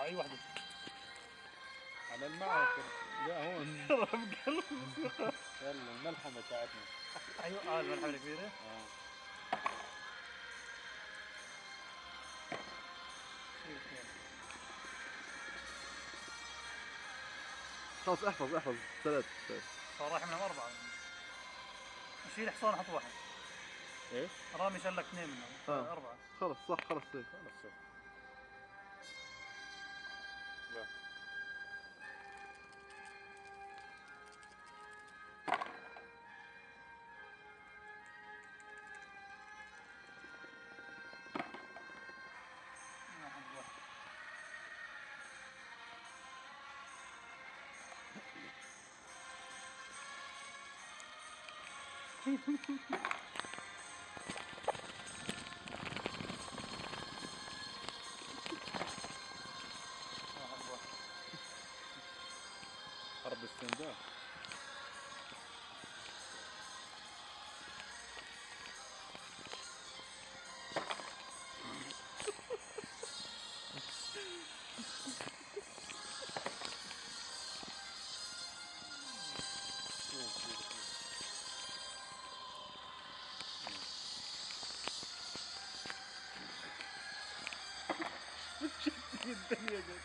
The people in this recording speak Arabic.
اي واحدة. على المعصر. لا هون. ضرب قلب. يلا الملحمة تاعتنا. ايوه الملحمة الكبيرة. خلاص احفظ ثلاث. صار رايح منهم 4. شيل حصان حط واحد. ايه؟ رامي شلك 2 منهم 4. خلص صح خلص صح. لا. حرب استنزاف. الدنيا جد.